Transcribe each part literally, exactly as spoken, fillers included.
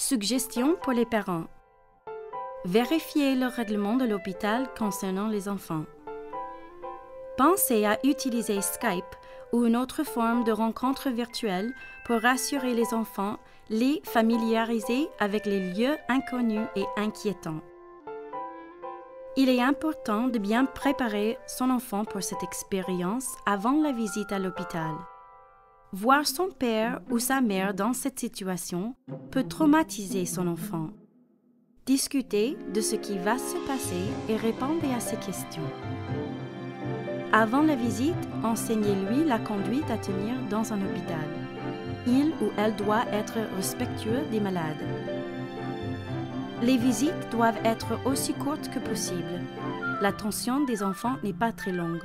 Suggestions pour les parents. Vérifiez le règlement de l'hôpital concernant les enfants. Pensez à utiliser Skype ou une autre forme de rencontre virtuelle pour rassurer les enfants, les familiariser avec les lieux inconnus et inquiétants. Il est important de bien préparer son enfant pour cette expérience avant la visite à l'hôpital. Voir son père ou sa mère dans cette situation peut traumatiser son enfant. Discutez de ce qui va se passer et répondez à ses questions. Avant la visite, enseignez-lui la conduite à tenir dans un hôpital. Il ou elle doit être respectueux des malades. Les visites doivent être aussi courtes que possible. L'attention des enfants n'est pas très longue.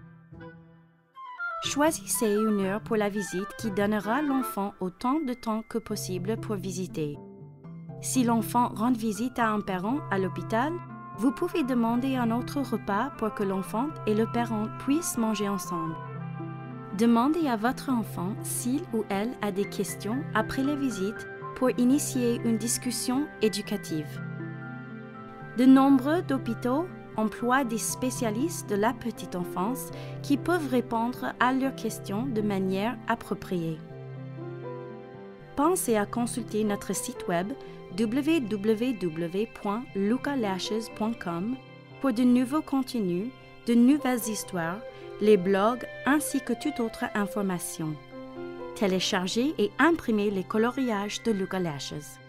Choisissez une heure pour la visite qui donnera l'enfant autant de temps que possible pour visiter. Si l'enfant rend visite à un parent à l'hôpital, vous pouvez demander un autre repas pour que l'enfant et le parent puissent manger ensemble. Demandez à votre enfant s'il ou elle a des questions après la visite pour initier une discussion éducative. De nombreux hôpitaux emploient des spécialistes de la petite enfance qui peuvent répondre à leurs questions de manière appropriée. Pensez à consulter notre site web w w w point luca lashes point com pour de nouveaux contenus, de nouvelles histoires, les blogs ainsi que toute autre information. Téléchargez et imprimez les coloriages de Luca Lashes.